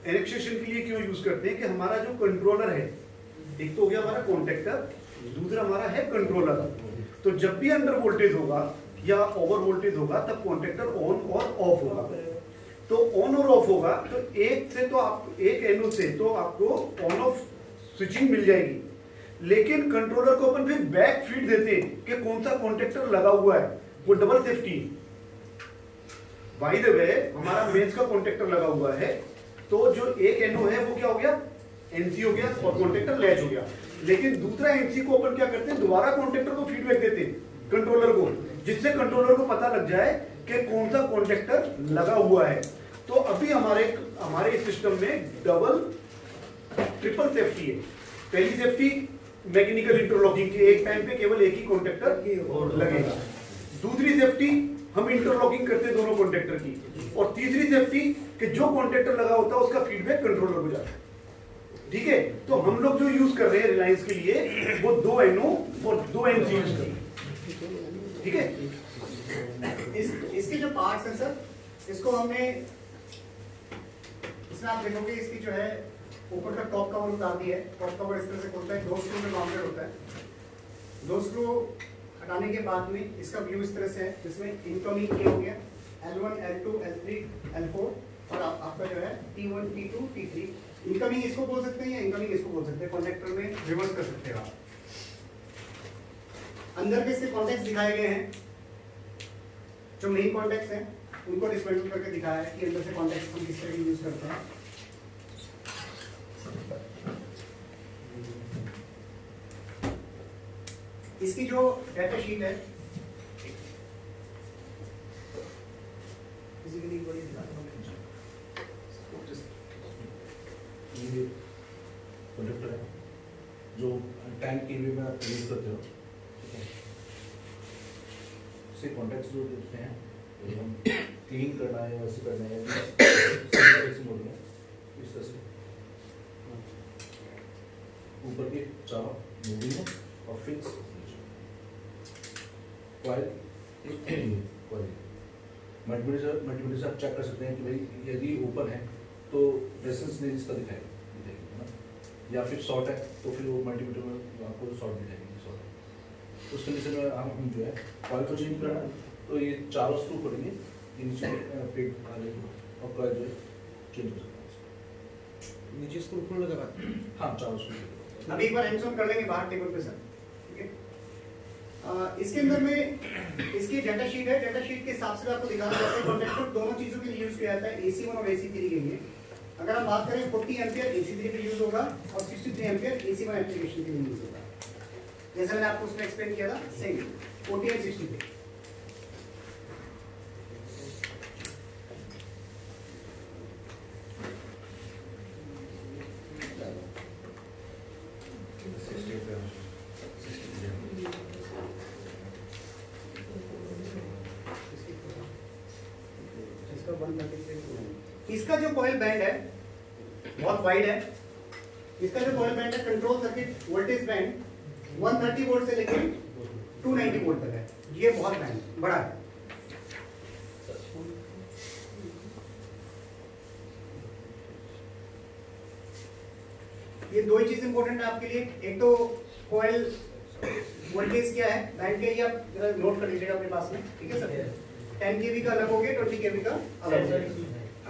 Annexation के लिए क्यों यूज करते हैं कि हमारा जो कंट्रोलर है, एक तो हो गया हमारा कॉन्टेक्टर, दूसरा हमारा है कंट्रोलर। तो जब भी अंडर वोल्टेज होगा या ओवर वोल्टेज होगा तब कॉन्टेक्टर ऑन और ऑफ होगा। तो ऑन और ऑफ होगा तो एक एनो से तो आपको ऑन ऑफ स्विचिंग मिल जाएगी, लेकिन कंट्रोलर को अपन फिर बैक फीड देते हैं कि कौन सा कॉन्टेक्टर लगा हुआ है, वो double safety. By the way हमारा मेंस का कॉन्टेक्टर लगा हुआ है, तो जो एक एनो है वो क्या हो गया, एनसी हो गया और कॉन्टेक्टर लैच हो गया। लेकिन दूसरा एनसी को अपन क्या करते हैं, दोबारा कॉन्टेक्टर को फीडबैक देते हैं कंट्रोलर को, जिससे कंट्रोलर को पता लग जाए कि कौन सा कॉन्टेक्टर लगा हुआ है। तो अभी हमारे सिस्टम में डबल ट्रिपल सेफ्टी है। पहली सेफ्टी मैकेनिकल इंटरलॉकिंग की, एक टाइम पे केवल एक ही कॉन्टेक्टर लगेगा। दूसरी सेफ्टी हम इंटरलॉकिंग करते हैं दोनों कॉन्टेक्टर की, और तीसरी सेफ्टी कि जो कॉन्टेक्टर लगा होता है उसका फीडबैक कंट्रोलर को जाता है। ठीक है, तो हम लोग जो यूज कर रहे हैं रिलायंस के लिए वो 2 एनओ और 2 एनसी यूज कर रहे हैं। ठीक है, इसके जो पार्ट्स हैं सर, इसको हमने, इसमें आप देखोगे इसकी जो है ऊपर का टॉप कवर उतार दिया है। टॉप कवर इस तरह से खुलता है, 2 स्क्रू में माउंटेड होता है। 2 स्क्रू हटाने के बाद में इसका व्यू इस तरह से है, जिसमें इनकमिंग क्या हो गया, L1, L2, L3, L4 और आपका जो है T1, T2, T3। इनकमिंग इसको बोल सकते हैं या इनकमिंग इसको बोल सकते हैं, कॉन्टेक्टर में रिवर्स कर सकते हैं आप। अंदर के इसके कॉन्टेक्ट्स दिखाए गए हैं, जो मेन कॉन्टेक्ट्स हैं उनको डिस्मेंटल करके दिखाया है कि अंदर से कॉन्टेक्ट्स हम किस तरह के यूज करते हैं। इसकी जो डाटा शीट है फिजिकली बड़ी ये कॉन्टेक्टर है जो टैंक के लिए में आप यूज करते हो। से कॉन्टेक्ट्स जो देते हैं तो हम क्लीन करना है, वैसे करना है, इस मोड में इस तरह से ऊपर के 4 मूविंग है और फिक्स कॉइल मल्टीमीटर से आप चेक कर सकते हैं कि भाई यदि ओपन है तो रेजिस्टेंस नहीं इसका दिखाएगी ना, या फिर शॉर्ट है तो फिर वो मल्टीमीटर में आपको शॉर्ट दिखाएगी, शॉर्ट है। उस कंडीशन में हम जो है कॉइल को चेंज करना है तो ये 4 स्क्रू पड़ेंगे नीचे पेट वाले और कॉइल जो है चेंज हो सकता है। नीचे स्क्रू खोलने के बाद हाँ 4 स्क्रू। अभी एक बार हैंड्स ऑन कर लेंगे बाहर टेबल पे सर। ठीक है, इसके अंदर में इसकी डाटा शीट है। डाटा शीट के हिसाब से आपको दिखाना चाहते हैं कॉन्टेक्टर दोनों चीजों के लिए यूज किया जाता है, AC1 और AC3 के लिए। अगर हम बात करें 40 एम्पियर AC3 पे यूज होगा और 63 एम्पियर AC1 एप्लीकेशन के लिए यूज होगा। जैसा मैंने आपको उसमें एक्सप्लेन किया था, सेम 40 और 63। इसका जो कॉइल बैंड है बहुत वाइड है। इसका जो कॉइल बैंड है, control circuit voltage band 130 volt से लेकर 290 वोल्ट तक है। ये बहुत बैंड बड़ा है। ये 2 ही चीज इंपॉर्टेंट है आपके लिए, एक तो कॉइल वोल्टेज क्या है, बैंड क्या है, ये आप नोट कर लीजिएगा अपने पास में। ठीक है सर, 10 kV का अलग हो गया, 20 kV का अलग हो गया।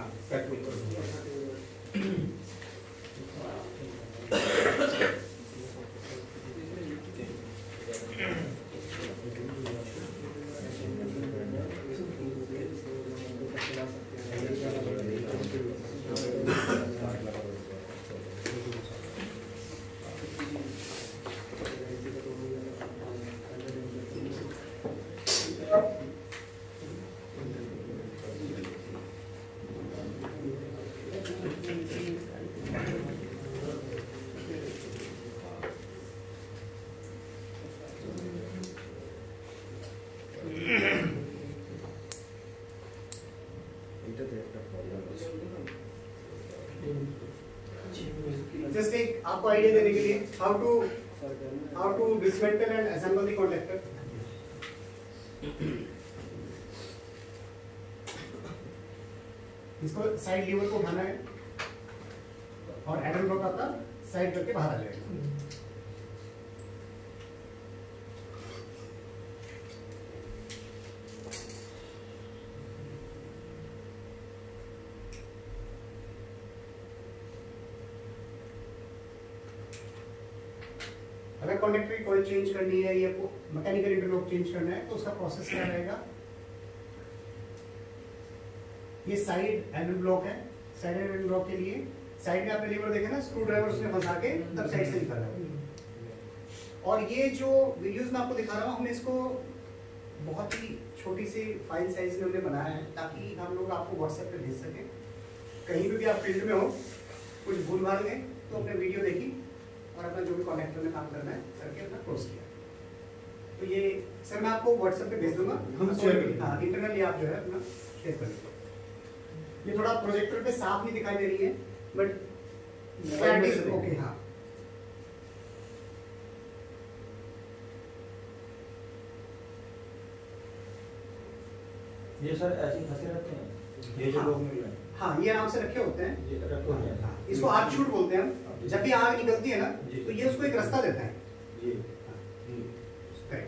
जस्ट एक आपको आइडिया देने के लिए how to dismantle and assemble the contactor. इसको साइड लीवर को उठाना है, और एडर ब्लॉक आपका स्लाइड करके बाहर आ जाएगा। अगर कॉन्डक्टर की कॉइल चेंज करनी है या मैकेनिकल इंटरलॉक चेंज करना है तो उसका प्रोसेस क्या रहेगा? ये साइड एंगल ब्लॉक है। साइड एंगल ब्लॉक के लिए साइड में आपने लीवर देखे ना, स्क्रू ड्राइवर उसमें फंसा के तब साइड से निकाला है। और ये जो वीडियोस में आपको दिखा रहा हूँ, हमने इसको बहुत ही छोटी सी फाइल साइज में हमने बनाया है ताकि हम लोग आपको व्हाट्सएप पे भेज सकें। कहीं भी आप फील्ड में हो, कुछ भूल भाल गए तो अपने वीडियो देखी और अपना जो भी कॉन्टैक्टर में काम करना है करके अपना क्लोज किया। तो ये सर मैं आपको व्हाट्सएप पे भेज दूंगा, हम शेयर करेंगे। हाँ, इंटरनली आप जो है अपना शेयर कर लीजिए। ये थोड़ा प्रोजेक्टर पे साफ नहीं दिखाई दे रही है बट ओके। हाँ, ये सर ऐसे फंसे रहते हैं ये जो लोग मिल रहे हैं। हाँ, ये आराम से रखे होते हैं, ये रखे होते हैं। हाँ, इसको आग शूट बोलते हैं। जब भी आग निकलती है ना तो ये उसको एक रास्ता देता है। जी करेक्ट।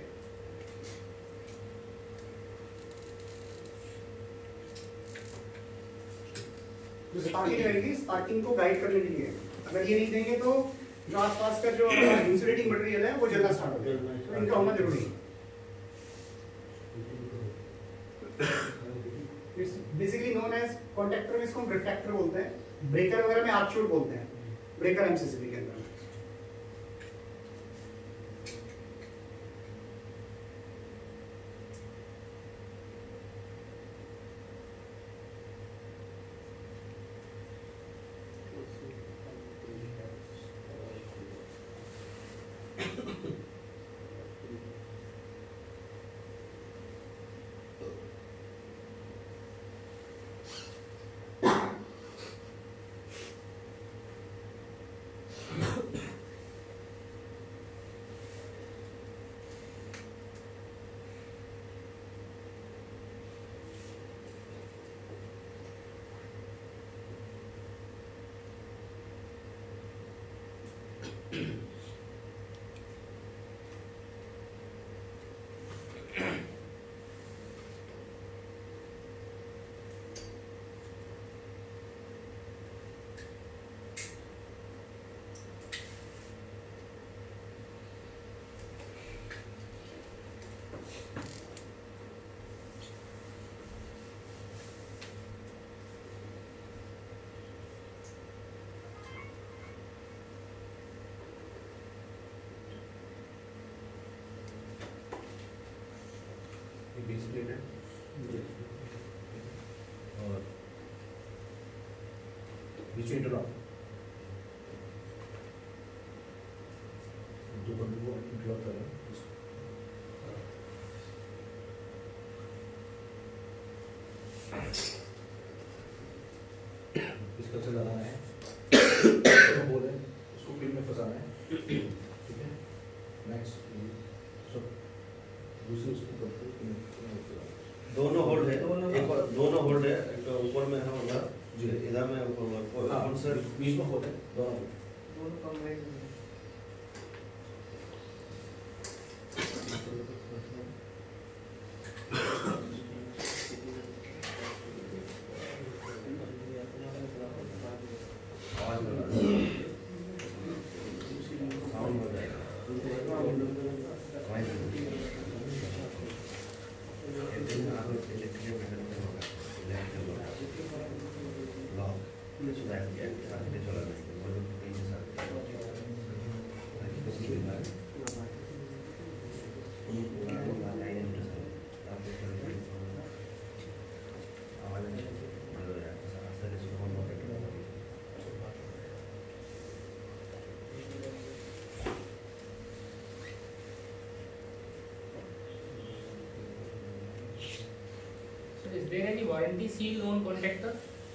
जो स्पार्किंग रहेगी, स्पार्किंग को गाइड करने के लिए, अगर ये नहीं देंगे तो जो आसपास का जो इंसुलेटिंग मटेरियल है वो जलना स्टार्ट हो जाएगा। तो इनका होना जरूरी है। बेसिकली नोन एज कॉन्टैक्टर में इसको हम रिफ्लेक्टर बोलते हैं। ब्रेकर वगैरह में आर्क शूट बोलते हैं, ब्रेकर एमसीसीबी के अंदर। बेस प्लेट है और बीच में इंटरलॉक, दो बंदों को इंटरलॉक कर रहे हैं। इसका से लगाना है, तो बोल रहे हैं उसको पिन में फंसाना है। ठीक है, नेक्स्ट दूसरे उसको करते दोनों होल्ड है, दोनों होल्ड है। एक ऊपर में है उधर, जी इधर में ऊपर। हाँ, कौन सा बीच में होता है दोनों कम रहेगा। आवाज में साउंड हो जाएगा। Is there any warranty seal on contactor?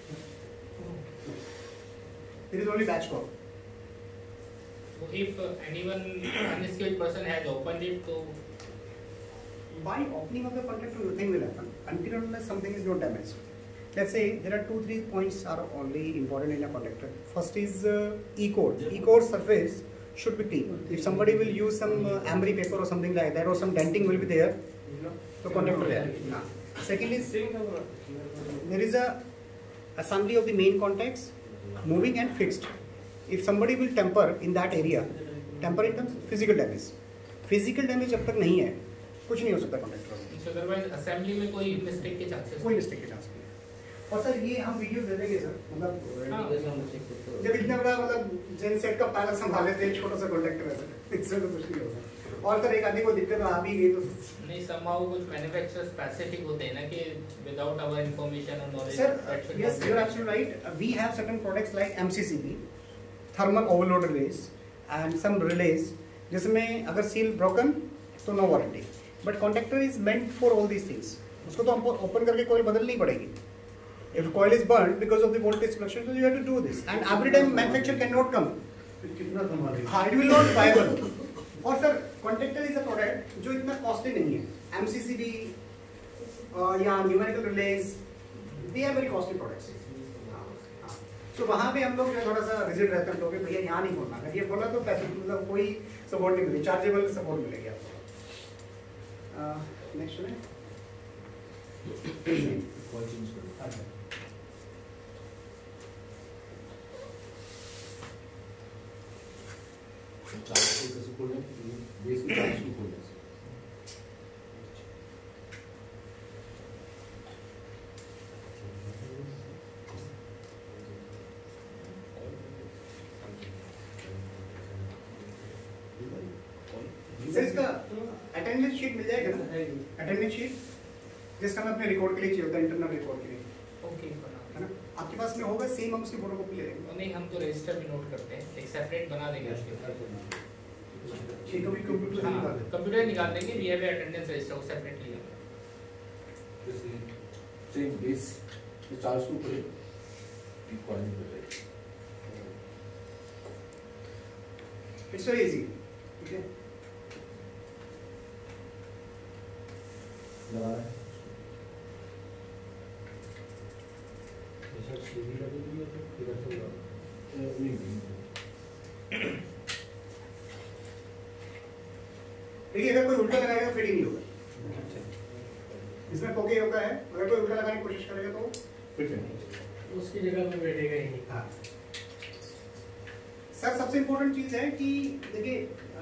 There is only batch call. So if anyone unskilled person has opened it, so By opening of the contactor, nothing will happen until and unless something is not damaged. let's say there are 2-3 points are only important in a contactor. First is E-core. E-core surface should be clean. If somebody will use some emery paper or something like that, or some denting will be there, so contactor there. Second is there is a assembly of the main contacts, moving and fixed. If somebody will temper in that area, temper in terms physical damage. Physical damage जब तक नहीं है, कुछ नहीं हो सकता contractor में. Otherwise assembly में कोई मिस्टेक के चांसेस, कोई मिस्टेक के चांस नहीं है. और सर ये हम वीडियो दे देंगे सर, मतलब जब इतना बड़ा मतलब जेनसेट का पैनल संभाले थे, छोटा सा कॉन्ट्रैक्टर है सर, इससे तो कुछ नहीं होगा. और सर एक आदमी को दिक्कत आ भी गई तो नहीं, somehow कुछ मैन्युफैक्चरर स्पेसिफिक होते हैं ना कि विदाउट आवर इंफॉर्मेशन और knowledge. Sir yes, you are absolutely right. We have certain products like MCCB, thermal overload relays, and some relays जिसमें अगर seal broken तो no warranty. But contactor is meant for all these things. उसको तो हमको open करके कोई बदलनी पड़ेगी. If coil is burned because of the voltage fluctuation, so you have to do this. And every time manufacturer cannot come. कितना संभालेंगे? हाँ, it will not viable. और sir contactor is a product जो इतना costly नहीं है. MCCB या numerical relays, they are very costly products. तो वहाँ पे हम लोग जो थोड़ा सा रिजिड रहते हैं, तो भैया यहाँ नहीं बोलना, अगर ये बोला तो पैसे मतलब कोई सपोर्ट नहीं मिलेगी, चार्जेबल सपोर्ट मिलेगी आपको. नेक्स्ट है सर इसका अटेंडेंस शीट मिल जाएगा ना? अटेंडेंस शीट जिसका मैं अपने रिकॉर्ड के लिए चाहिए होता है, इंटरनल रिकॉर्ड के लिए. ओके है ना? आपके पास में होगा सेम, हम उसकी फोटोकॉपी ले लेंगे. नहीं, हम तो रजिस्टर भी नोट करते हैं, एक सेपरेट बना देंगे उसके ऊपर. ठीक है, कंप्यूटर से निकाल दें. कंप्यूटर निकाल देंगे, वी हैव अटेंडेंस रजिस्टर को सेपरेटली. सेम बेस ये 400 पर क्वालिटी पे. It's very easy. ठीक है, लगा है सर सीधी लगेगी या फिर किधर से होगा? देखिए अगर कोई उल्टा लगाएगा फिट ही नहीं होगा. इसमें पोके होता है, अगर कोई उल्टा लगाने की कोशिश करेगा तो फिट है. उसकी जगह पे बैठेगा ही नहीं. हाँ सर, सबसे इम्पोर्टेंट चीज़ है कि देखिए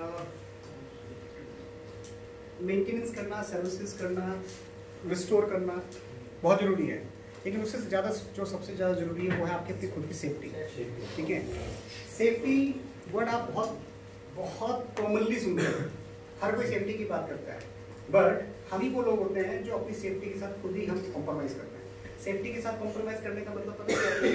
मेंटेनेंस करना, सर्विसेज करना, रिस्टोर करना बहुत ज़रूरी है, लेकिन उससे ज़्यादा जो सबसे ज़्यादा ज़रूरी है वो है आपकी अपनी खुद की सेफ्टी. ठीक है, सेफ्टी वर्ड आप बहुत बहुत कॉमनली सुनते हैं, हर कोई सेफ्टी की बात करता है, बट हम ही वो लोग होते हैं जो अपनी सेफ्टी के साथ खुद ही हम कॉम्प्रोमाइज़ करते हैं. सेफ्टी के साथ कॉम्प्रोमाइज़ करने का मतलब पता है,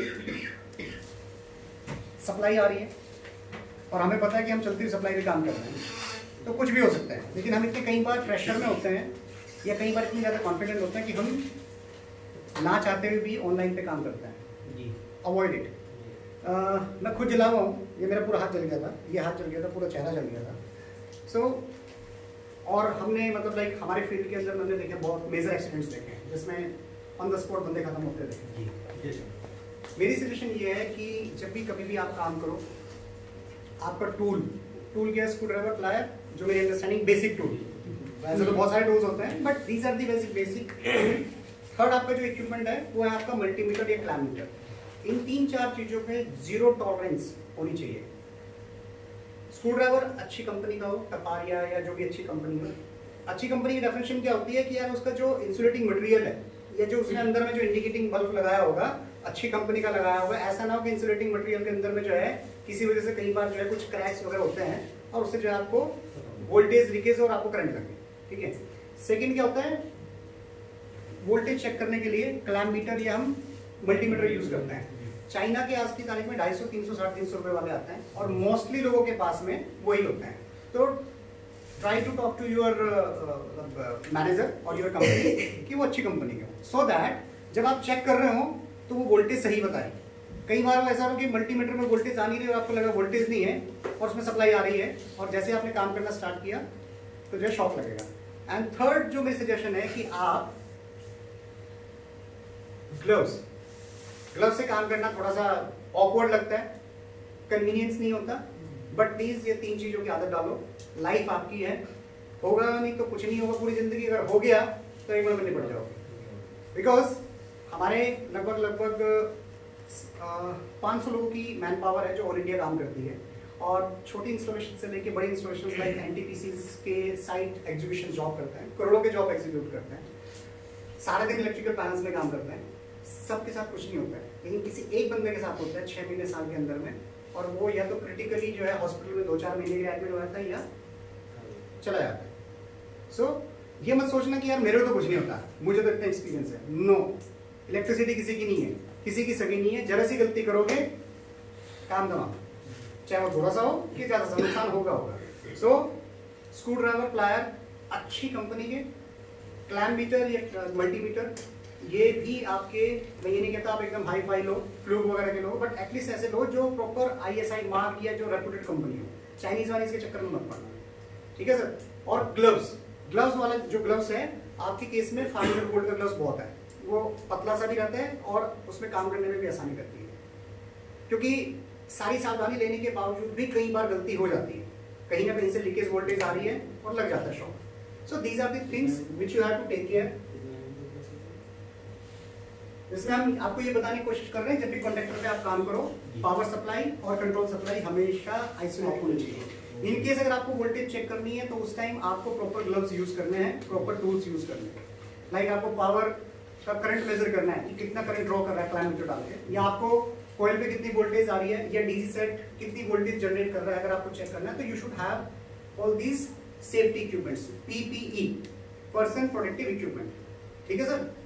सप्लाई आ रही है और हमें पता है कि हम चलती हुई सप्लाई में काम कर रहे हैं, तो कुछ भी हो सकता है, लेकिन हम इतने कई बार प्रेशर में होते हैं या कई बार इतने ज़्यादा कॉन्फिडेंट होते हैं कि हम ना चाहते हुए भी ऑनलाइन पे काम करते हैं. Avoid it. मैं खुद जला हुआ हूँ, ये मेरा पूरा हाथ जल गया था, ये हाथ जल गया था, पूरा चेहरा जल गया था. सो और हमने मतलब लाइक हमारे फील्ड के अंदर मैंने देखे बहुत मेजर एक्सीडेंट्स देखे हैं जिसमें ऑन द स्पॉट बंदे खत्म होते थे. मेरी सजेशन ये है कि जब भी कभी भी आप काम करो, आपका टूल क्या, स्क्रू ड्राइवर, प्लायर, जो मेरी अंडरस्टैंडिंग बेसिक टूल, वैसे तो बहुत सारे टूल्स होते हैं but these are the basic. Third आपका जो इक्विपमेंट है वो है आपका मल्टीमीटर या क्लैममीटर. इन 3-4 चीज़ों पे जीरो टॉलरेंस होनी चाहिए. स्क्रू ड्राइवर अच्छी कंपनी का हो, टपारिया या जो भी अच्छी कंपनी हो. अच्छी कंपनी की डेफिनेशन क्या होती है कि यार उसका जो इंसुलेटिंग मटेरियल है या जो उसने अंदर में जो इंडिकेटिंग बल्ब लगाया होगा अच्छी कंपनी का लगाया होगा. ऐसा ना हो कि इंसुलेटिंग मटेरियल के अंदर में जो है किसी वजह से कई बार जो है कुछ क्रैक्स वगैरह होते हैं और उससे जो है आपको वोल्टेज लीकेज और आपको करंट लगे. ठीक है. सेकंड क्या होता है, वोल्टेज चेक करने के लिए क्लैममीटर या हम मल्टीमीटर यूज करते हैं. चाइना के आज की तारीख में 250, 300, 350 रुपए वाले आते हैं और मोस्टली लोगों के पास में वही होते हैं. तो try to talk to your manager और योर कंपनी कि वो अच्छी कंपनी का, सो दैट जब आप चेक कर रहे हो तो वो वोल्टेज सही बताए. कई बार ऐसा हो कि मल्टीमीटर में वोल्टेज आ नहीं रही और आपको लगा वोल्टेज नहीं है और उसमें सप्लाई आ रही है और जैसे आपने काम करना स्टार्ट किया तो जो है शॉक लगेगा. एंड थर्ड जो मेरी सजेशन है कि आप ग्लव्स, ग्लव्स से काम करना थोड़ा सा ऑकवर्ड लगता है, कन्वीनियंस नहीं होता, बट प्लीज ये 3 चीजों की आदत डालो। लाइफ आपकी है, होगा नहीं तो कुछ नहीं होगा पूरी जिंदगी, अगर हो गया तो एक बार में निपट जाओगे। बिकॉज हमारे लगभग 500 लोगों की मैन पावर है जो ऑल इंडिया काम करती है, और छोटी इंस्टॉलेशन से लेके बड़ी इंस्टॉलेशन लाइक एनटीपीसीज के साइट एग्जीक्यूशन जॉब करते हैं, करोड़ों के जॉब एग्जीक्यूट करते हैं, सारे दिन इलेक्ट्रिकल पैनल्स में काम करते हैं। सबके साथ कुछ नहीं होता है, लेकिन किसी एक बंदे के साथ होता है 6 महीने साल के अंदर में, और वो या तो क्रिटिकली जो है हॉस्पिटल में 2-4 महीने के लिए एडमिट हो जाता है या चला जाता है। सो ये मत सोचना कि यार मेरे को तो कुछ नहीं होता, मुझे तो इतना एक्सपीरियंस है। नो, इलेक्ट्रिसिटी किसी की नहीं है, किसी की सगी नहीं है। जरा सी गलती करोगे काम तमाम, चाहे वो थोड़ा सा हो कि ज्यादा सा, नुकसान होगा। सो स्क्रू ड्राइवर, प्लायर अच्छी कंपनी के, क्लैम मीटर या मल्टीमीटर ये भी आपके, मैं ये नहीं कहता आप एकदम हाई फाई लो, फ्लूक वगैरह के लो, बट एटलीस्ट ऐसे लो जो प्रॉपर ISI मार्क या जो रेप्यूटेड कंपनी हो। चाइनीज वाइनीज के चक्कर में मत पड़ना, ठीक है सर। और ग्लव्स, ग्लव्स वाला जो ग्लव्स है आपके केस में 500 वोल्ट का ग्लव्स बहुत है, वो पतला सा भी रहता है और उसमें काम करने में भी आसानी करती है, क्योंकि सारी सावधानी लेने के बावजूद भी कई बार गलती हो जाती है, कहीं ना कहीं से लीकेज वोल्टेज आ रही है और लग जाता है shock. So these are the things which you have to take care. इसमें हम आपको ये बताने की कोशिश कर रहे हैं जब भी कॉन्टैक्टर पे आप काम करो, पावर सप्लाई और कंट्रोल सप्लाई हमेशा आइसोलेट होनी चाहिए। इन केस अगर आपको वोल्टेज चेक करनी है तो उस टाइम आपको प्रॉपर ग्लव्स यूज करने हैं, प्रॉपर टूल्स यूज करने हैं। लाइक आपको पावर का करंट मेजर करना है कि कितना करंट ड्रॉ कर रहा है क्लाइमेटर डाल के, या आपको कॉइल पे कितनी वोल्टेज आ रही है, या डीसी सेट कितनी वोल्टेज जनरेट कर रहा है, अगर आपको चेक करना है तो you should have all these safety equipments, PPE, person protective equipment, ठीक है sir.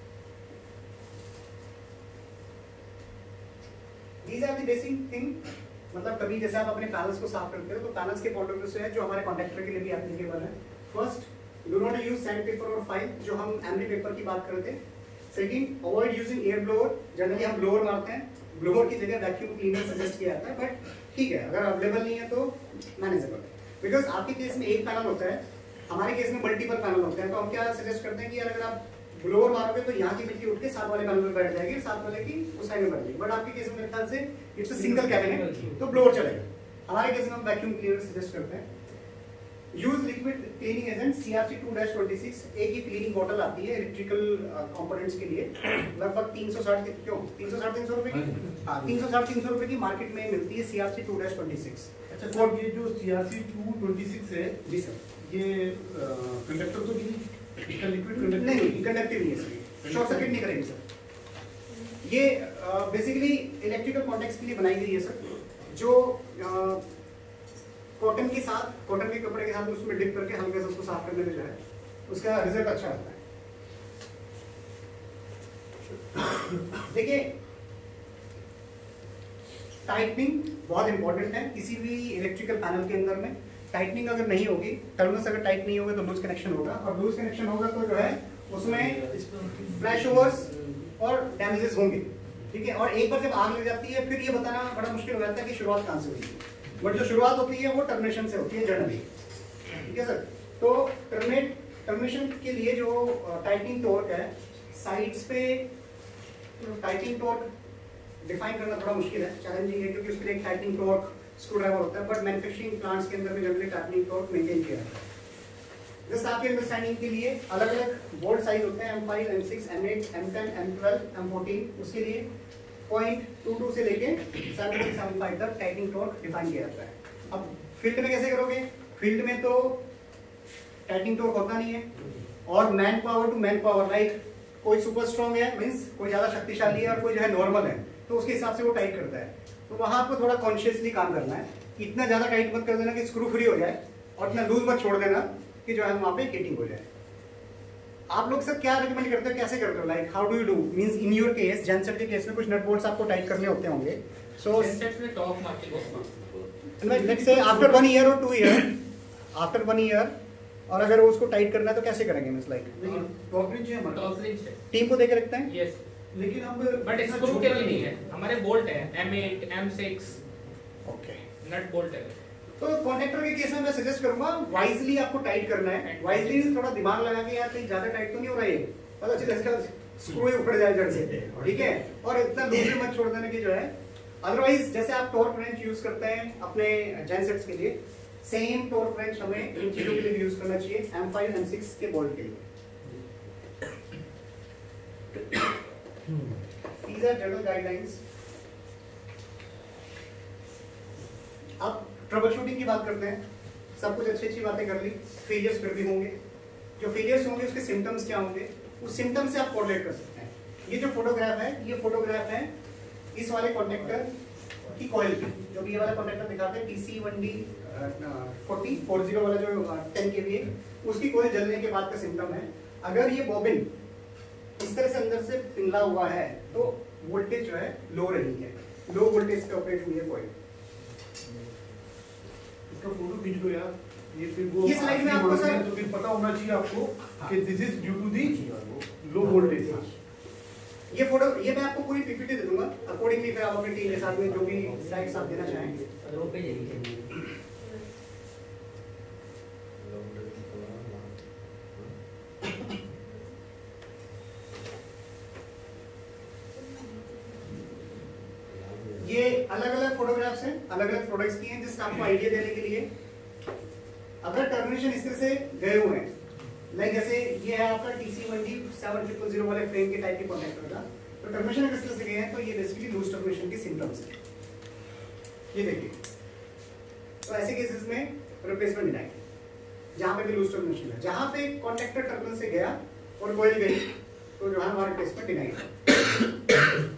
These are the basic thing। मतलब कभी जैसे आप अपने पैनल्स को साफ करते हो तो पैनल्स के पॉइंट ऑफ व्यू से है जो हमारे कॉन्टैक्टर के लिए भी एप्लीकेबल है। First, do not use sandpaper और फाइल, जो हम एमरी पेपर की बात कर रहे थे। Second, avoid using air blower, generally हम ब्लोअर मारते हैं, ब्लोअर की जगह वैक्यूम क्लीनर सजेस्ट किया जाता है, बट ठीक है अगर अवेलेबल नहीं है तो मैनेजेबल। बिकॉज आपके केस में एक पैनल होता है, हमारे केस में मल्टीपल पैनल होते हैं, तो हम क्या सजेस्ट करते हैं कि यार अगर आप ब्लोअर मारोगे तो यहाँ की मिट्टी उठ के साथ वाले पैनल में बैठ जाएगी, साथ वाले की उस साइड में बैठ जाएगी, बट आपके केस में मेरे ख्याल से इट्स अ सिंगल कैबिनेट तो ब्लोअर चलेगा। हमारे केस में हम वैक्यूम क्लीनर सजेस्ट करते हैं। Use liquid cleaning agent CRC2-26, एक ही क्लीनिंग बॉटल आती है इलेक्ट्रिकल कंपोनेंट्स के लिए, लगभग 360-300 रुपए की, हाँ 360-300 रुपए की मार्केट में मिलती है CRC2-26। अच्छा सर, ये जो CRC2-26 है जी सर, ये कंडक्टर तो नहीं, इसका लिक्विड कंडक्टर नहीं, कंडक्टिव नहीं है सर, शॉर्ट सर्किट नहीं करेगी सर। ये बेसिकली इलेक्ट्रिकल कॉन्टेक्स्ट के लिए बनाई गई है सर, जो कॉटन के साथ, कॉटन के कपड़े के साथ उसमें डिप करके हल्के से उसको साफ करने में जो है उसका रिजल्ट अच्छा आता है। देखिए टाइटनिंग बहुत इंपॉर्टेंट है किसी भी इलेक्ट्रिकल पैनल के अंदर में। टाइटनिंग अगर नहीं होगी, टर्मिनल्स अगर टाइट नहीं होंगे तो लूज कनेक्शन होगा, और लूज कनेक्शन होगा तो जो है उसमें फ्लैश ओवर्स और डैमेजेस होंगे, ठीक है। और एक बार जब आग लग जाती है फिर ये बताना बड़ा मुश्किल हो जाता है कि शुरुआत कहाँ से हुई है, बट जो शुरुआत होती है वो टर्मिनेशन से होती है जनरली, ठीक है सर। तो टर्मिनेशन के लिए जो टाइटनिंग टॉर्क है, साइड्स पे टाइटनिंग टॉर्क डिफाइन करना थोड़ा मुश्किल है, चैलेंजिंग है, क्योंकि उसके लिए एक टाइटनिंग टॉर्क स्क्रू ड्राइवर होता है, बट मैन्युफैक्चरिंग प्लांट्स के अंदर में जनरली टाइटनिंग टॉर्क मेंटेन किया जाता है। जस्ट आपके अंडरस्टैंडिंग के लिए अलग अलग बोल्ट साइज होते हैं, M5, M6, M8, M10, M12, M14, उसके लिए 0.22 से लेके 7.75 तक टाइटनिंग टॉर्क डिफाइन किया जाता है। अब फील्ड में कैसे करोगे? फील्ड में तो टाइटनिंग टॉर्क होता नहीं है, और manpower to manpower, like कोई सुपर स्ट्रॉन्ग है मीन्स कोई ज्यादा शक्तिशाली है और कोई जो है नॉर्मल है, तो उसके हिसाब से वो टाइट करता है। तो वहां आपको थोड़ा कॉन्शियसली काम करना है, इतना ज्यादा टाइट मत कर देना कि स्क्रू फ्री हो जाए, और इतना लूज मत छोड़ देना कि जो है वहां पे हीटिंग हो जाए। आप लोग सर क्या रिकमेंड करते हो, कैसे करते हो, like how do you do, means in your case genset के केस में कुछ नट बोल्ट्स आपको टाइट करने होते होंगे, सो जेनसेट में टॉर्क मारते हो, लेट्स से आफ्टर 1 ईयर और 2 ईयर, आफ्टर 1 ईयर, और अगर उसको टाइट करना है तो कैसे करेंगे, मींस लाइक टॉर्क रिंच है हमारा, टॉर्क रिंच है, टीम को देके रखते हैं, यस, लेकिन हम बट स्क्रू के लिए नहीं है, हमारे बोल्ट है M8, M6, okay. Nut bolt है। तो कॉन्टैक्टर के केस में मैं सजेस्ट करूंगा वाइजली आपको टाइट करना है, वाइजली थोड़ा दिमाग लगा के यार कहीं ज्यादा टाइट तो नहीं हो रहा है, पता चले इसका स्क्रू उखड़ जाए जड़ से, ठीक है। और इतना लूज मत छोड़ देना कि जो है, अदरवाइज जैसे आप टॉर्क रेंच यूज करते हैं अपने जेनसेट्स के लिए, सेम टॉर्क रेंच हमें इन चीजों के लिए यूज करना चाहिए, M5 M6 के बोल्ट के लिए। These are general guidelines। अब ट्रबल शूटिंग की बात करते हैं। सब कुछ अच्छी बातें कर ली, फेलियर्स फिर भी होंगे। जो फेलियर्स होंगे उसके सिम्टम्स क्या होंगे, उस सिम्टम्स से आप कोरिलेट कर सकते हैं। ये जो फोटोग्राफ है, ये फोटोग्राफ है इस वाले कॉन्टेक्टर की कॉइल की, जो भी ये वाला कॉन्टेक्टर दिखाते हैं TC1D 40 वाला जो 10 kVA, उसकी कॉइल जलने के बाद का सिम्टम है। अगर ये बॉबिन इस तरह से अंदर से पिघला हुआ है तो वोल्टेज जो है लो रही है, लो वोल्टेज पे ऑपरेट हुई है कॉइल। इसका फोटो खींच लो यार, ये फिर वो ये स्लाइड में आपको सर तो फिर पता होना चाहिए आपको कि this is due to the low voltage. ये फोटो, ये मैं आपको पूरी पीपीटी दे दूंगा, अकॉर्डिंगली फिर आप अपनी टीम के साथ में जो भी स्लाइड्स आप देना चाहेंगे। ये अलग अलग फोटोग्राफ्स हैं, अलग अलग प्रोडक्ट्स की हैं, जिसका आपको आइडिया देने के लिए। अगर टर्मिनेशन इस तरह से गए हुए हैं, लाइक जैसे ये है आपका TC1D 7000 वाले फ्रेम के टाइप के कॉन्टेक्टर का, तो टर्मिनेशन अगर इस तरह से गए हैं तो ये बेसिकली लूज टर्मिनेशन के सिम्टम्स हैं। ये देखिए, तो ऐसे केसेस में रिप्लेसमेंट डिनाइड, जहां पे भी लूज टर्मिनेशन है, जहां पे कॉन्टेक्टर टर्मिनल से गया और कॉइल गई तो जो है हमारा रिप्लेसमेंट डिनाइड।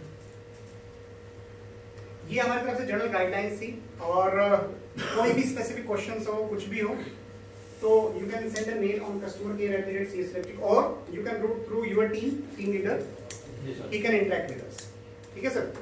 ये हमारी तरफ से जनरल गाइडलाइंस थी, और कोई भी स्पेसिफिक क्वेश्चंस हो, कुछ भी हो, तो you can send a mail on customer@CSelectric, और you can route through your team leader, he can interact with us. ठीक है सर,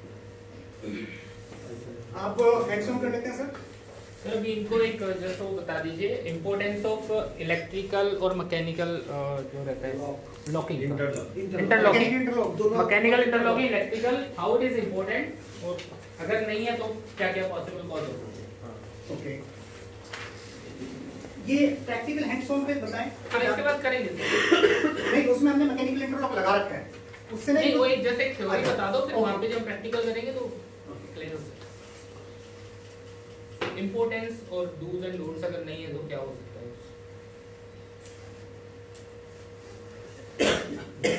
आप हैंड्स ऑन कर लेते हैं सर। सर अभी इनको एक जस्ट वो बता दीजिए, इम्पोर्टेंस ऑफ इलेक्ट्रिकल और मैकेनिकल जो रहता है locking, interlocking, mechanical interlocking, electrical, how it is important, और अगर नहीं है तो क्या क्या पॉसिबल कॉज हो सकते हैं। ओके, ये प्रैक्टिकल हैंड्स ऑन पे बताएं। हाँ, इसके बाद करेंगे सर। नहीं, उसमें हमने मैकेनिकल इंटरलॉक लगा रखा है, उससे नहीं वो एक जैसे थ्योरी बता दो, फिर वहां पे जब प्रैक्टिकल करेंगे तो क्लियर हो जाएगा। इम्पोर्टेंस और डूज एंड डोंट्स अगर नहीं है तो क्या हो सकता है।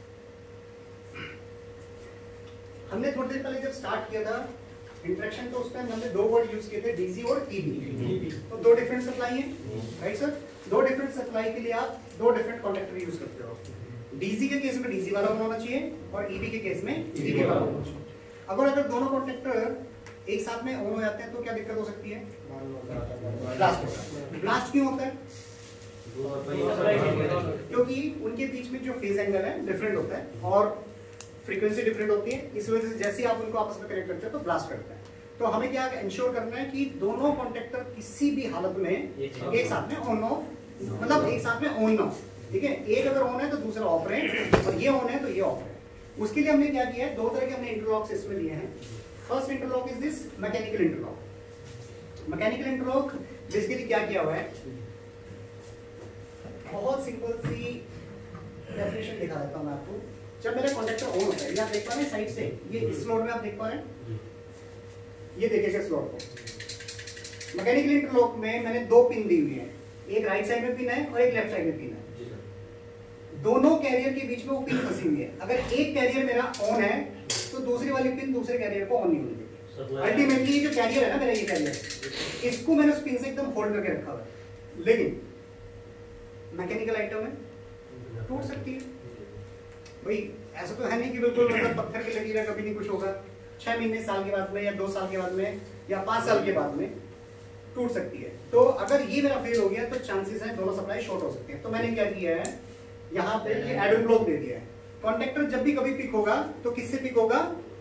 हमने थोड़ी देर पहले जब स्टार्ट किया था इंट्रैक्शन, तो उस टाइम हमने दो वर्ड यूज किए थे, डीसी और ईबी। तो दो डिफरेंट सप्लाई है, राइट सर। दो डिफरेंट सप्लाई के लिए आप दो डिफरेंट कॉन्टेक्टर यूज करते हो। डीसी के केस में डीसी वाला होना चाहिए, और ईबी के केस में ईबी वाला होना चाहिए। अगर दोनों कॉन्टेक्टर एक साथ में ऑन हो जाते हैं तो क्या दिक्कत हो सकती है, ब्लास्ट होता है। ब्लास्ट क्यों होता है, क्योंकि उनके बीच में जो फेज एंगल है डिफरेंट होता है और फ्रीक्वेंसी डिफरेंट होती है। इस वजह से जैसे आप उनको आपस में कनेक्ट करते हैं तो ब्लास्ट करता है। तो हमें क्या इंश्योर करना है कि दोनों कॉन्टेक्टर किसी भी हालत में एक साथ में ऑन ऑफ, मतलब एक साथ में ऑन ना हो, ठीक है। एक अगर ऑन है तो दूसरा ऑफ रहे, और ये ऑन है तो ये ऑफ है। उसके लिए हमने क्या किया है, दो तरह के हमने इंटरलॉक्स इसमें लिए हैं। First interlock is this mechanical interlock. Mechanical interlock basically क्या किया हुआ है, बहुत सिंपल सी डेफिनेशन दिखा देता हूं मैं आपको। जब मेरा कॉन्टेक्टर ऑन होता है, ये आप देख पा रहे हैं साइड से, ये इस स्लॉट में आप देख पा रहे हैं, ये देखिएगा स्लॉट को। मैकेनिकल इंटरलॉक में मैंने दो पिन दी हुई है, एक राइट साइड में पिन है और एक लेफ्ट साइड में पिन है। दोनों कैरियर के बीच में वो पिन फंसी हुई है। अगर एक कैरियर मेरा ऑन है तो दूसरी वाली पिन दूसरे कैरियर को ऑन नहीं होने देगी। अल्टीमेटली जो कैरियर है ना मेरा, ये कैरियर, इसको मैंने उस पिन से एकदम होल्ड करके रखा हुआ है। लेकिन मैकेनिकल आइटम है, टूट सकती है भाई। ऐसा तो है नहीं कि बिल्कुल मतलब पत्थर की लकीर है, कभी नहीं कुछ होगा। 6 महीने, साल के बाद में, या 2 साल के बाद में, या 5 साल के बाद में टूट सकती है। तो अगर ये मेरा फेल हो गया तो चांसेस है दोनों सप्लाई शॉर्ट हो सकते हैं। तो मैंने क्या किया है, यहाँ पे ये एडम ब्लॉक दे दिया है। कॉन्टेक्टर जब भी कभी पिक होगा तो किससे पिक होगा,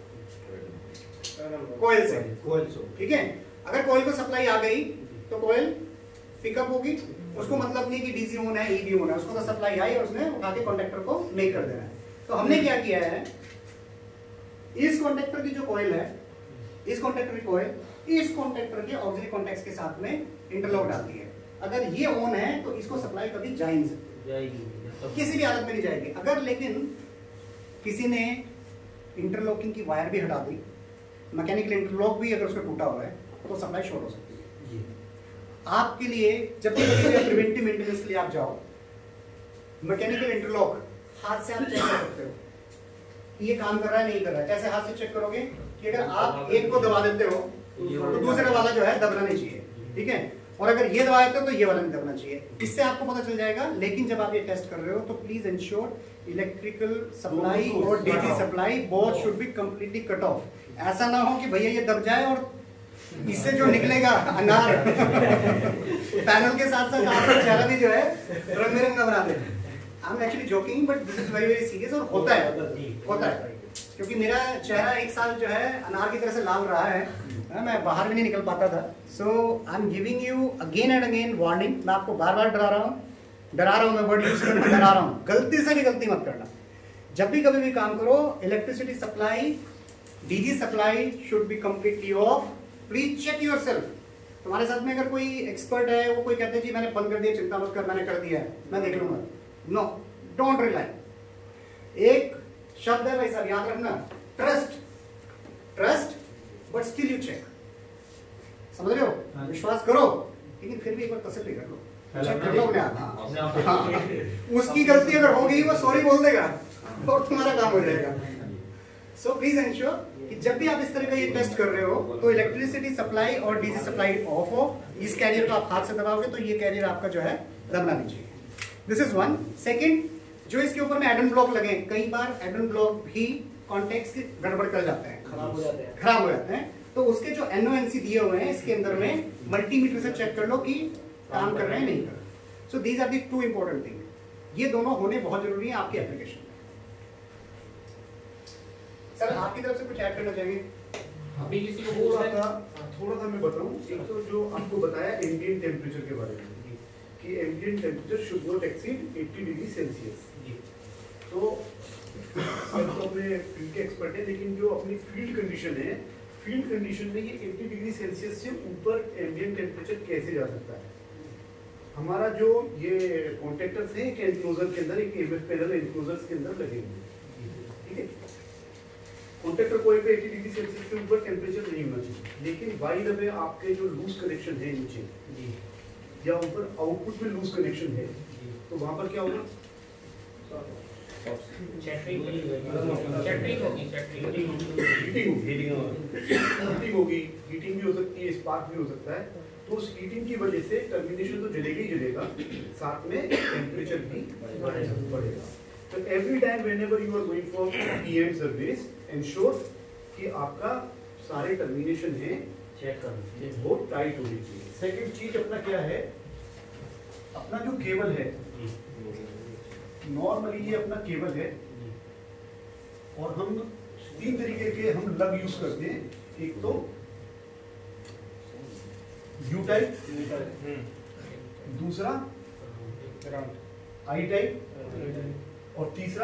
कोयल से, ठीक है। अगर कोयल को सप्लाई आ गई तो कोयल पिकअप होगी, उसको मतलब नहीं कि डीसी ऑन है ईबी ऑन है, उसको तो सप्लाई आई और उसने उठा के कॉन्टेक्टर को मेक कर देना है। तो हमने क्या किया है, इस कॉन्टेक्टर की जो कोयल है, इस कॉन्टेक्टर की कोयल इस कॉन्टेक्टर के ऑक्सिलरी कॉन्टैक्ट्स के साथ में इंटरलॉक डालती है। अगर ये ऑन है तो इसको सप्लाई कभी जा ही नहीं सकती, किसी भी हालत में नहीं जाएगी। अगर लेकिन किसी ने इंटरलॉकिंग की वायर भी हटा दी, मैकेनिकल इंटरलॉक भी अगर उसका टूटा हुआ है तो सप्लाई शॉर्ट हो सकती है। आपके लिए जब भी प्रिवेंटिव मेंटेनेंस के लिए आप जाओ, मैकेनिकल इंटरलॉक हाथ से आप चेक कर सकते हो कि ये काम कर रहा है नहीं कर रहा है। कैसे हाथ से चेक करोगे कि अगर आप एक को दबा देते हो तो दूसरा वाला जो है दबना नहीं चाहिए, ठीक है, और अगर ये दबा देते हो तो ये वाला नहीं दबना चाहिए। इससे आपको पता चल जाएगा। लेकिन जब आप ये टेस्ट कर रहे हो तो प्लीज इंश्योर इलेक्ट्रिकल सप्लाई और DC supply both should be completely cut off. ऐसा ना हो कि भैया ये दब जाए और इससे जो निकलेगा अनार पैनल के साथ साथ आपका चेहरा भी जो है रंग बिरंगा बना दे। I am actually joking but this is very very serious. और होता है क्योंकि मेरा चेहरा एक साल जो है अनार की तरह से लाल रहा है, मैं बाहर भी नहीं निकल पाता था। So I am giving you again and again warning. मैं आपको बार बार डरा रहा हूँ, मैं वर्ड यूज करना डरा रहा हूँ। गलती से भी गलती मत करना। जब भी कभी भी काम करो, electricity supply, DG supply should be completely off. Please check yourself. तुम्हारे साथ में अगर कोई एक्सपर्ट है, वो कोई कहते हैं जी मैंने बंद कर दिया, चिंता मत कर, मैंने कर दिया है, मैं देख लूंगा। No, don't rely. एक शब्द है भाई साहब, याद रखना, trust. Trust but still you check. समझ रहे हो? विश्वास करो लेकिन फिर भी एक बार तसल्ली कर लो, चेक कर लो अपने आप। उसकी गलती अगर हो गई वो सॉरी बोल देगा और तुम्हारा काम हो जाएगा। सो प्लीज एंश्योर कि जब भी आप इस तरह का ये टेस्ट कर रहे हो तो इलेक्ट्रिसिटी सप्लाई और डीसी सप्लाई ऑफ हो। इस कैरियर को आप हाथ से दबाओगे तो ये कैरियर आपका जो है दबना नहीं चाहिए। This is one. सेकंड, जो इसके ऊपर में एडन ब्लॉक लगे, कई बार एडन ब्लॉक भी कॉन्टेक्ट्स की गड़बड़ कर जाते हैं, खराब हो जाते हैं। तो उसके जो एनओएनसी दिए हुए हैं इसके अंदर में मल्टीमीटर से चेक कर लो कि काम कर रहे हैं नहीं कर रहे। So these are the two important thing. ये दोनों होने बहुत जरूरी है आपके एप्लीकेशन में। सर आपकी तरफ से कुछ ऐड करना चाहिए? अभी किसी को थोड़ा सा मैं बताऊं। एक तो जो आपको बताया एम्बिएंट टेम्परेचर के बारे में कि ambient temperature should not exceed 80 degree Celsius. तो सब तो अपने फील्ड के एक्सपर्ट है, लेकिन जो अपनी फील्ड कंडीशन है, फील्ड कंडीशन में ये 80 डिग्री सेल्सियस से ऊपर एम्बिएंट टेम्परेचर कैसे जा सकता है? हमारा जो ये कॉन्टैक्टर्स है, एक एनक्लोजर के अंदर, एक एमएफ पैनल एनक्लोजर्स के अंदर लगे हुए हैं, ठीक है। कॉन्टैक्टर को 80 डिग्री सेल्सियस से ऊपर टेम्परेचर नहीं होना चाहिए। लेकिन बाई द वे आपके जो लूज कनेक्शन है नीचे या ऊपर आउटपुट में लूज कनेक्शन है, तो वहां पर क्या होगा? हीटिंग होगी, हीटिंग भी हो सकती है, स्पार्क भी हो सकता है। तो उस हीटिंग की वजह से टर्मिनेशन तो जलेगा ही जलेगा, साथ में टेम्परेचर भी बढ़ेगा। तो every time whenever you are going for PM service, ensure कि आपका सारे टर्मिनेशन है चेक कर वो टाइट होनी चाहिए। सेकंड चीज अपना क्या है, अपना जो केबल है, नॉर्मली ये अपना केबल है और हम 3 तरीके के हम लग यूज करते हैं। एक तो यू टाइप, दूसरा आई टाइप और तीसरा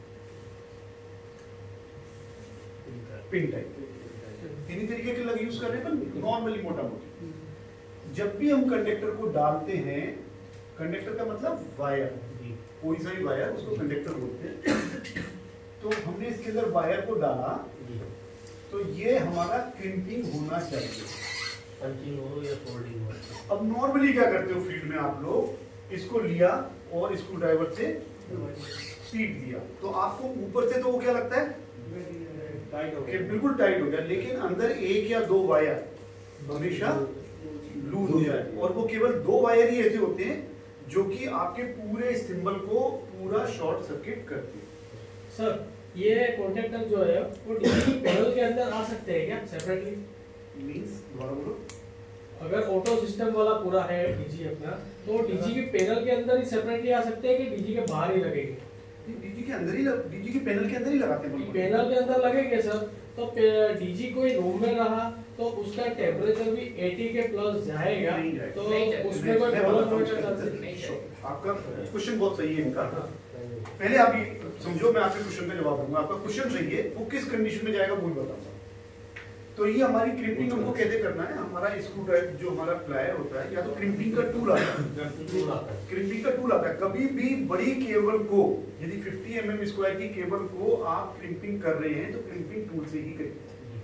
पिन टाइप। 3 तरीके के लग यूज कर रहे हैं, पर नॉर्मली मोटा मोटी। जब भी हम कंडक्टर को डालते हैं, कंडक्टर का मतलब वायर, कोई सा भी वायर, उसको कंडक्टर बोलते हैं। तो हमने इसके अंदर वायर को डाला तो ये हमारा क्रिम्पिंग होना चाहिए, पंचिंग हो या फोल्डिंग हो। अब नॉर्मली क्या करते हो फील्ड में आप लोग, इसको लिया और स्क्रू ड्राइवर से पीट दिया, तो आपको ऊपर से तो वो क्या लगता है बिल्कुल टाइट हो गया, लेकिन अंदर 1 या 2 वायर हमेशा लूज हो जाए। और वो केवल 2 वायर ही ऐसे होते हैं जो कि आपके पूरे सिंबल को पूरा शॉर्ट सर्किट करते हैं। सर ये कॉन्टैक्टर जो है वो डीजी पैनल के अंदर आ सकते हैं क्या सेपरेटली? मींस दोबारा बोलो। अगर ऑटो सिस्टम वाला पूरा है डीजी अपना, तो डीजी के पैनल के अंदर ही सेपरेटली आ सकते हैं कि डीजी के बाहर ही लगेंगे? डीजी के अंदर ही, डीजी के पैनल के अंदर ही लगाते हैं। पैनल के अंदर लगेंगे सर, तो डीजी कोई रूम में रहा तो उसका टेम्परेचर भी 80 के प्लस जाएगा, तो उसमें कोई प्रॉब्लम होने का चांसेस नहीं है। आपका क्वेश्चन बहुत सही है इनका। पहले आप ये समझो, मैं आपके क्वेश्चन का जवाब दूंगा। आपका क्वेश्चन सही है, वो किस कंडीशन में जाएगा वो बताऊंगा। तो ये हमारी क्रिम्पिंग हमको कैसे करना है, हमारा स्क्रू ड्राइवर जो हमारा प्लायर होता है या तो क्रिम्पिंग का टूल आता है, क्रिम्पिंग का टूल आता है। कभी भी बड़ी केबल को यदि 50 mm स्क्वायर की केबल को आप क्रिम्पिंग कर रहे हैं तो क्रिम्पिंग टूल से ही करें।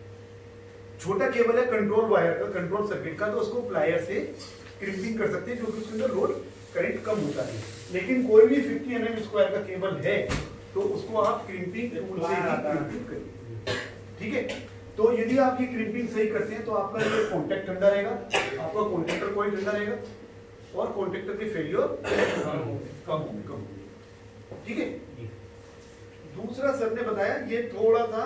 छोटा केबल है कंट्रोल वायर का, कंट्रोल सर्किट का, तो उसको प्लायर से क्रिम्पिंग कर सकते हैं जो कि उसके अंदर लोड करंट कम होता है। लेकिन कोई भी 50 mm स्क्वायर का केबल है तो उसको आप क्रिम्पिंग टूल से ही क्रिम्पिंग करिए, ठीक है। तो यदि आप ये क्रिम्पिंग सही करते हैं तो आपका ये कॉन्टैक्ट ठंडा रहेगा, आपका कॉन्टैक्टर कॉइल ठंडा रहेगा और कॉन्टैक्टर के फेलियर कम होंगे, ठीक है। दूसरा सर ने बताया ये थोड़ा सा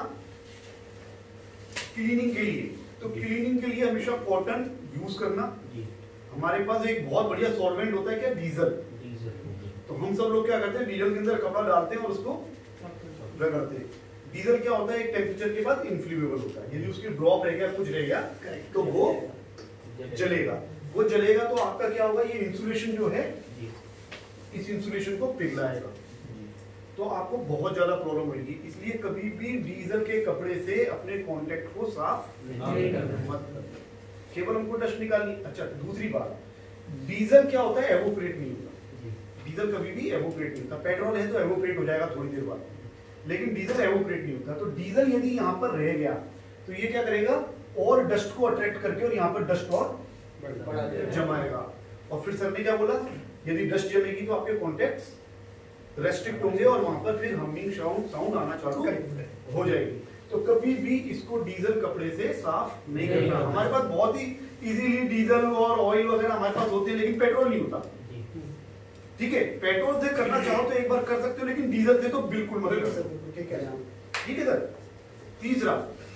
क्लीनिंग के लिए, तो क्लीनिंग के लिए हमेशा कॉटन यूज करना। हमारे पास एक बहुत बढ़िया सॉल्वेंट होता है क्या, डीजल। तो हम सब लोग क्या करते हैं, डीजल के अंदर कपड़ा डालते हैं और उसको रगड़ते हैं। डीजल क्या होता है, एक टेम्परेचर के बाद इनफ्लेमेबल होता है, यदि उसकी ड्रॉप रह गया कुछ रह गया तो वो जलेगा। वो जलेगा तो आपका क्या होगा, ये इंसुलेशन जो है इस इंसुलेशन को पिघलाएगा, तो आपको बहुत ज्यादा प्रॉब्लम होगी। इसलिए कभी भी डीजल के कपड़े से अपने कॉन्टैक्ट को साफ नहीं करना, मत केवल हमको डस्ट निकालनी। अच्छा, दूसरी बात, डीजल क्या होता है, एवोपरेट नहीं होता। डीजल कभी भी एवोपरेट नहीं होता। पेट्रोल है तो एवोपरेट हो जाएगा थोड़ी देर बाद, लेकिन डीजल एवोपरेट नहीं होता। तो डीजल यदि यहाँ पर रह गया तो ये क्या करेगा, और डस्ट को अट्रैक्ट करके और यहाँ पर डस्ट और जमाएगा। और फिर सर ने क्या बोला, यदि डस्ट जमेगी तो आपके कॉन्टैक्ट्स रेस्ट्रिक्ट होंगे और वहां पर फिर हमिंग साउंड आना चालू हो जाएगी। तो कभी भी इसको डीजल कपड़े से साफ नहीं करना। हमारे पास बहुत ही इजीली डीजल और ऑयल वगैरह हमारे पास होते हैं, लेकिन पेट्रोल नहीं होता, ठीक है। पेट्रोल से करना चाहो तो एक बार कर सकते हो, लेकिन डीजल से तो बिल्कुल मत कर सकते, ठीक है सर। तीसरा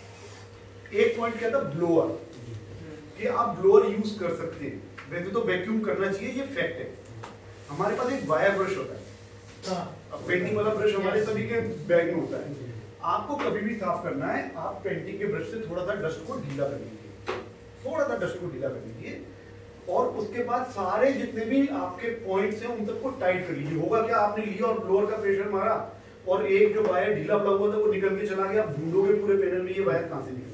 एक पॉइंट क्या था, ब्लोअर, कि आप ब्लोअर यूज कर सकते हैं। वैसे तो वैक्यूम करना चाहिए, ये फैक्ट है। हमारे पास एक वायर ब्रश होता है, अब पेंटिंग वाला ब्रश हमारे सभी के बैग में होता है। आपको कभी भी साफ करना है, आप पेंटिंग के ब्रश से थोड़ा सा डस्ट को ढीला कर लीजिए, थोड़ा सा डस्ट को ढीला कर लीजिए, और उसके बाद सारे जितने भी आपके पॉइंट्स हैं उन सबको टाइट कर लीजिए। होगा क्या, आपने लिया और ब्लोअर का प्रेशर मारा और एक जो वायर ढीला पड़ा हुआ था वो निकल के चला गया, आप ढूंढोगे पूरे पैनल में ये वायर कहां से निकला।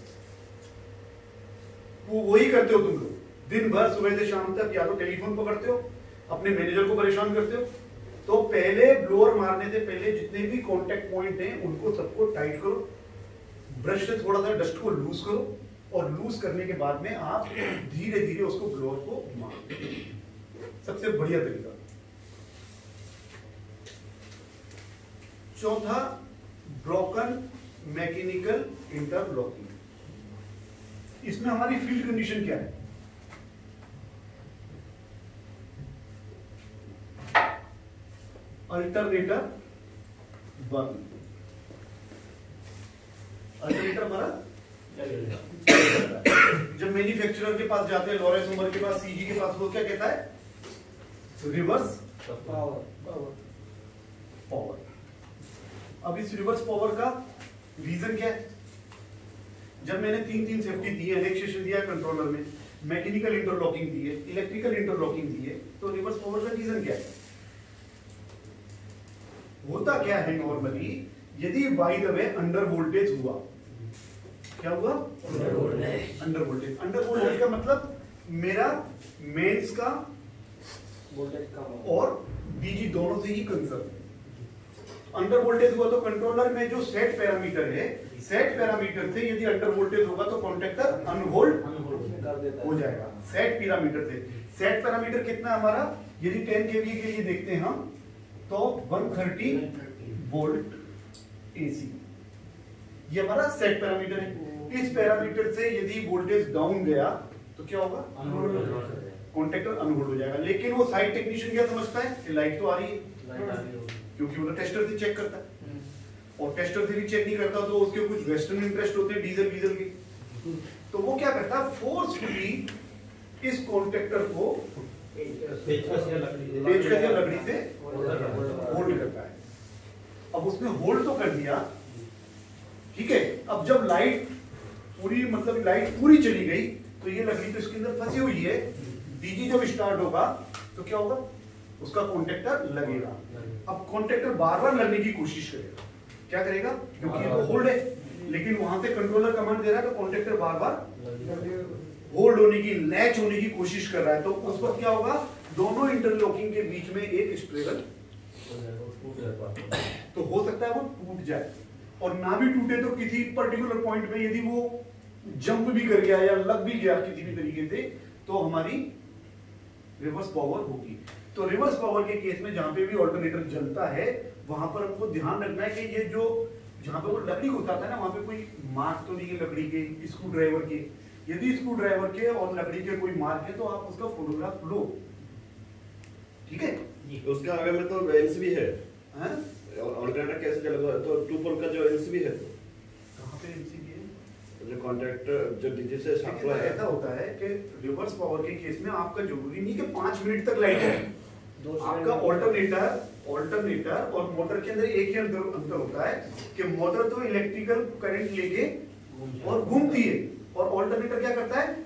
वो वही करते हो तुम लोग दिन भर, सुबह से शाम तक, या तो टेलीफोन पकड़ते हो, अपने मैनेजर को परेशान करते हो। तो पहले ब्लोअर मारने से पहले जितने भी कॉन्टैक्ट पॉइंट हैं उनको सबको टाइट करो, ब्रश से थोड़ा सा डस्ट को लूज करो, और लूज करने के बाद में आप धीरे धीरे उसको ब्लोअर को मारो। सबसे बढ़िया तरीका। चौथा, ब्रोकन मैकेनिकल इंटरलॉकिंग। इसमें हमारी फील्ड कंडीशन क्या है, अल्टरनेटर बर्न। अल्टरनेटर हमारा जब मैन्युफैक्चरर के पास जाते हैं, लॉरेंस उमर के पास, सीजी के पास, वो क्या कहता है, रिवर्स पावर। अब इस रिवर्स पावर का रीजन क्या है, जब मैंने तीन सेफ्टी दी है, रिलैक्सेशन दिया कंट्रोलर में, मैकेनिकल इंटरलॉकिंग दी है, इलेक्ट्रिकल इंटरलॉकिंग दी है, तो रिवर्स पावर का रीजन क्या है। होता क्या है नॉर्मली, यदि by the way under voltage हुआ, क्या हुआ, अंडर वोल्टेज। अंडर वोल्टेज का मतलब मेरा मेंस का और डीजी दोनों से ही कंसर्न। अंडर वोल्टेज हुआ तो कंट्रोलर में जो सेट पैरामीटर है, सेट पैरामीटर से यदि अंडर वोल्टेज होगा तो कॉन्टैक्टर अनहोल्ड हो जाएगा। सेट पैरामीटर से, सेट पैरामीटर कितना हमारा, यदि 10 kVA के लिए देखते हैं हम तो 130 वोल्ट एसी, ये हमारा सेट पैरामीटर है। इस पैरामीटर से यदि वोल्टेज डाउन गया तो क्या होगा, कॉन्टैक्टर अनहोल्ड हो जाएगा। लेकिन वो साइट टेक्नीशियन क्या समझता है कि लाइट तो आ रही है, क्योंकि वो टेस्टर से चेक करता है, और टेस्टर से भी चेक नहीं करता तो उसके कुछ वेस्टर्न इंटरेस्ट होते हैं डीजल के, तो वो क्या करता है, फोर्सफुली इस कॉन्टैक्टर को पेचकस या लकड़ी से होल्ड करता है। अब उसने होल्ड तो कर दिया, ठीक है। अब जब लाइट पूरी, मतलब लाइट पूरी चली गई तो ये लकड़ी तो इसके अंदर फंसी हुई है, डीजी जब स्टार्ट होगा तो क्या होगा, उसका कॉन्टैक्टर लगेगा। अब कॉन्टैक्टर बार बार लगने की कोशिश करेगा, क्या करेगा, क्योंकि ये तो होल्ड है, लेकिन वहां से कंट्रोलर कमांड दे रहा है तो कॉन्टैक्टर बार बार होल्ड होने की, लैच होने की कोशिश कर रहा है। तो उस वक्त क्या होगा, दोनों इंटरलॉकिंग के बीच में एक स्ट्रेगल तो हो सकता है वो टूट जाए, और ना भी टूटे तो किसी पर्टिकुलर पॉइंट में यदि वो जंप भी कर गया या लग भी गया किसी भी तरीके से तो हमारी रिवर्स पावर होगी। तो रिवर्स पावर के केस में जहां पे भी ऑल्टरनेटर जलता है वहां पर हमको ध्यान रखना है कि ये जो जहां पे वो लकड़ी घुसाता है ना वहां पे कोई मार्क तो नहीं है लकड़ी के, स्क्रू ड्राइवर के। यदि स्क्रू ड्राइवर के और लकड़ी के कोई मार्क है तो आप उसका फोटोग्राफ लो, ठीक है। उसका आगे में तो एलसीबी है, ऑल्टरनेटर कैसे चलेगा, तो 2 पोल का जो एलसीबी है कहां पे एलसीबी है, जो कॉन्टैक्टर जो डीजी से सप्लाई है। ऐसा होता है कि रिवर्स पावर के केस में आपका जरूरी नहीं कि 5 मिनट तक लाइट है, आपका ऑल्टरनेटर और मोटर के अंदर एक ही अंतर होता है कि मोटर तो इलेक्ट्रिकल करंट लेके और घूमती है और ऑल्टरनेटर क्या करता है,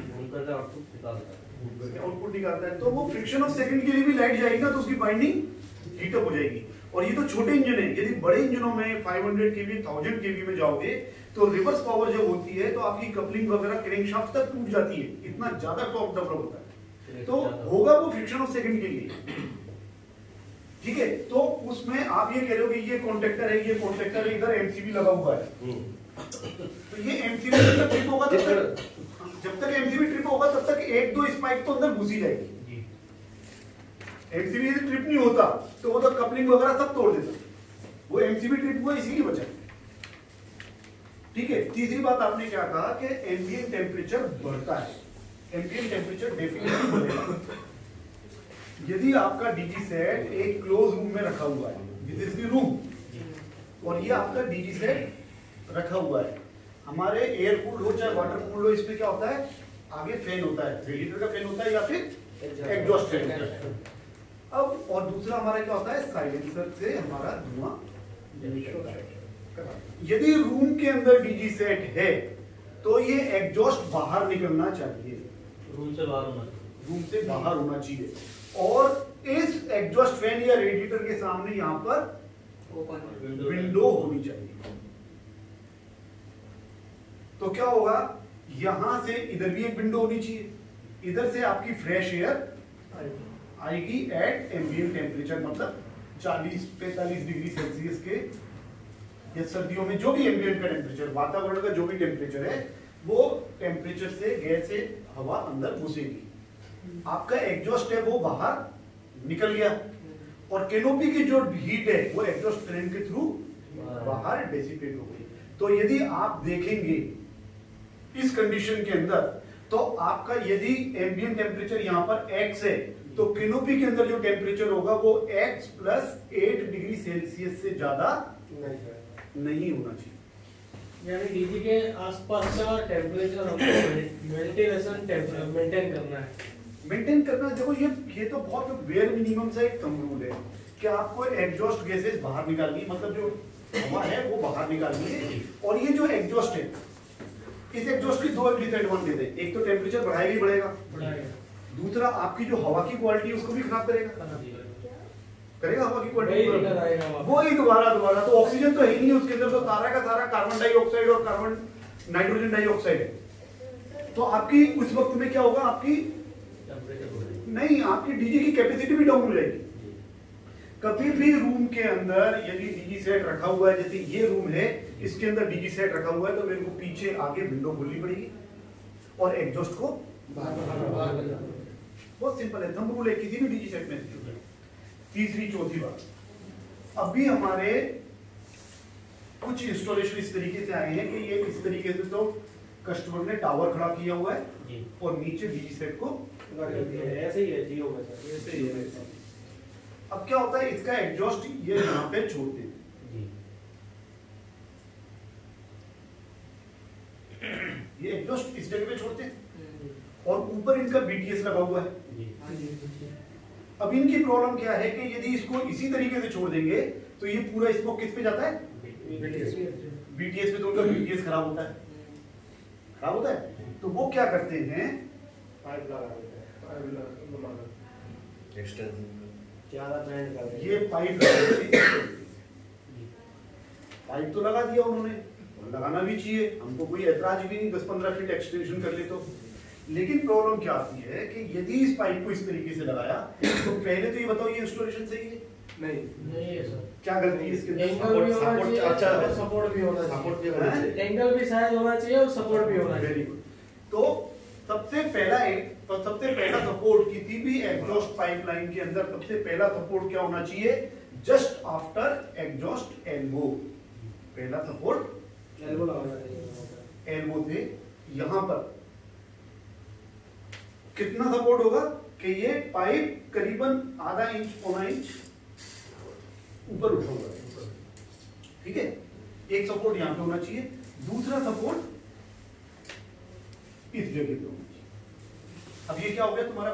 आउटपुट निकालता है। तो वो फ्रिक्शन ऑफ सेकंड के लिए भी लाइट जाएगी ना तो उसकी बाइंडिंग हीट अप हो जाएगी। और ये तो छोटे इंजन है, यदि बड़े इंजनों में 500 केवी 1000 केवी में जाओगे तो रिवर्स पावर जब होती है तो आपकी कपलिंग वगैरह क्रैंकशाफ्ट तक टूट जाती है, इतना ज्यादा टॉर्क डेवलप होता है। तो होगा वो फ्रिक्शन ऑफ सेकंड के लिए, ठीक है। तो उसमें आप ये कह रहे हो कि ये कॉन्टैक्टर है, ये कॉन्टैक्टर है, इधर एमसीबी लगा हुआ है। तो ये एमसीबी जब ट्रिप होगा जब तक एमसीबी ट्रिप होगा तब तक 1-2 स्पाइक तो अंदर घुसी जाएगी। एमसीबी यदि ट्रिप नहीं होता तो वो तो कपलिंग वगैरह सब तोड़ देता, वो एमसीबी ट्रिप हुआ इसीलिए बचा, ठीक है। तीसरी बात आपने क्या कहा कि एम्बिएंट टेम्परेचर बढ़ता है, एम्बिएंट टेम्परेचर डेफिनेटली बढ़ेगा। यदि आपका डीजी सेट एक क्लोज रूम में रखा हुआ है, दिस इज द रूम, और ये आपका डीजी सेट रखा हुआ है, हमारे एयर कूल्ड हो चाहे वाटर कूल्ड हो, इसमें क्या होता है, आगे फैन होता है, रेडिएटर का फैन होता है या फिर एग्जॉस्ट फैन होता है। अब और दूसरा हमारा क्या होता है, साइलेंसर से हमारा धुआं निकलता है। यदि रूम के अंदर डीजी सेट है तो ये एग्जॉस्ट बाहर निकलना चाहिए, रूम से बाहर होना चाहिए, और इस एग्जॉस्ट फैन या रेडिएटर के सामने यहां पर विंडो होनी चाहिए। तो क्या होगा, यहां से इधर भी एक विंडो होनी चाहिए, इधर से आपकी फ्रेश एयर आएगी एट एम्बिएंट टेम्परेचर, मतलब 40-45 डिग्री सेल्सियस के, या सर्दियों में जो भी एम्बिएंट का टेम्परेचर, वातावरण का जो भी टेम्परेचर है वो टेम्परेचर से गैस से हवा अंदर घुसेगी। आपका एग्जॉस्ट है वो बाहर निकल गया, और कैनोपी की जो हीट है वो एग्जॉस्ट फैन के थ्रू बाहर डिसिपेट हो गई। तो यदि आप देखेंगे इस कंडीशन के अंदर तो आपका यदि एम्बिएंट टेम्परेचर यहाँ पर x है तो कैनोपी के अंदर जो टेम्परेचर होगा वो x + 8 डिग्री सेल्सियस से ज्यादा नहीं होना चाहिए। यानी डीजी के आसपास का टेम्परेचर हमको मेंटेन करना है। देखो ये तो बहुत बेयर मिनिमम सा एक थंब रूल है कि आपको एग्जॉस्ट गैसेस बाहर निकालनी, मतलब जो हवा है वो बाहर निकालनी है। और ये जो एग्जॉस्ट है, इस एग्जॉस्ट की 2 डिसएडवांटेज है, एक तो टेम्परेचर बढ़ाएगा ही बढ़ेगा, दूसरा आपकी जो हवा की क्वालिटी उसको भी खराब करेगा हवा की क्वालिटी, वो ही दोबारा तो ऑक्सीजन तो है ही नहीं उसके अंदर, तो सारा का सारा कार्बन डाइऑक्साइड और कार्बन नाइट्रोजन डाइऑक्साइड है। तो आपकी उस वक्त में क्या होगा, आपकी डीजी की कैपेसिटी भी डाउन हो जाएगी। कभी भी रूम के अंदर यदि डीजी सेट रखा हुआ है, जैसे ये रूम है इसके अंदर डीजी सेट रखा हुआ है, तो मेरे को पीछे आगे विंडो खोलनी पड़ेगी और एग्जॉस्ट को बाहर। बहुत सिंपल है, थंब रूल है किसी भी डीजी सेट में। तीसरी चौथी बात, अभी हमारे कुछ इंस्टॉलेशन इस तरीके से आए हैं कि ये इस तरीके से तो कस्टमर ने टावर खड़ा किया हुआ है और नीचे डीजी सेट को ऐसे ही है जियो में सर, ऐसे ही है। अब क्या होता है, इसका एग्जॉस्ट ये यहाँ पे छोड़ते हैं, ये एग्जॉस्ट इस जगह पे छोड़ते हैं और ऊपर इनका बीटीएस लगा हुआ है। अब इनकी प्रॉब्लम क्या है कि यदि इसको इसी तरीके से छोड़ देंगे तो ये पूरा स्मोक किस पे जाता है, बीटीएस पे, तो उनका बीटीएस खराब होता है। तो वो क्या करते हैं, पाइप लगा देते हैं, एक्सटेंशन ज्यादा ट्रेंड कर रहे हैं। ये पाइप लगा देते हैं, पाइप तो लगा दिया उन्होंने, लगाना भी चाहिए, हमको कोई ऐतराज भी नहीं 10-15 फीट एक्सटेंशन कर ले तो। लेकिन प्रॉब्लम क्या आती है कि यदि इस पाइप को इस तरीके से लगाया तो पहले तो ये बताओ ये इंस्टॉलेशन सही है? नहीं है सर। क्या गलती है इसके अंदर? एंगल भी होना चाहिए अच्छा है। और सपोर्ट भी होना सपोर्ट भी चाहिए। होना चाहिए। एंगल भी शायद होना चाहिए और सपोर्ट भी होना वेरी चाहिए। गुड। तो सबसे पहला सपोर्ट किसी भी एग्जॉस्ट पाइपलाइन के अंदर सबसे पहला सपोर्ट क्या होना चाहिए? Just after exhaust elbow. पहला सपोर्ट एल्बो लगाना चाहिए। एल्बो से यहां पर कितना सपोर्ट होगा कि ये पाइप करीबन आधा इंच पौना इंच ऊपर उठा हुआ है, ठीक है। एक सपोर्ट यहां पे होना चाहिए, दूसरा सपोर्ट इस जगह पे होना चाहिए। अब ये क्या हो गया तुम्हारा